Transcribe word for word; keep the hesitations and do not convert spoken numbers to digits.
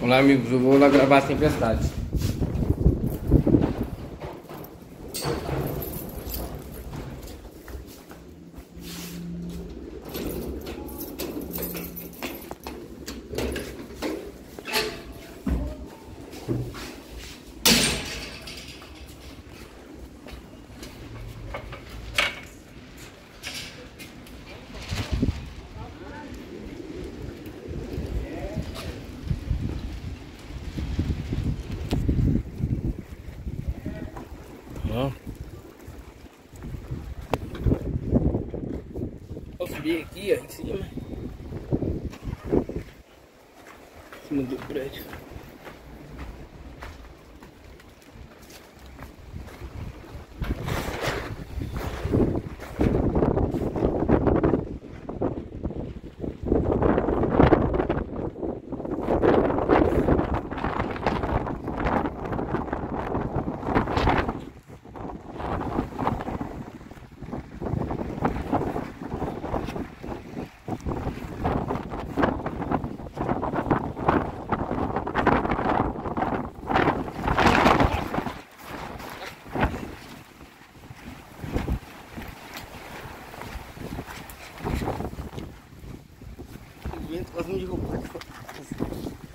Olá amigos, eu vou lá gravar a tempestade. Ó. Vou subir aqui, ó, em cima. Em cima do prédio. O vento quase me derrubou.